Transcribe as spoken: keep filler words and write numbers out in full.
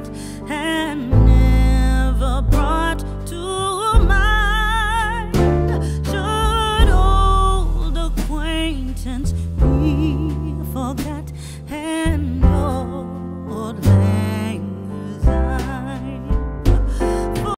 heart and never brought to mind. Should old acquaintance be forgotten?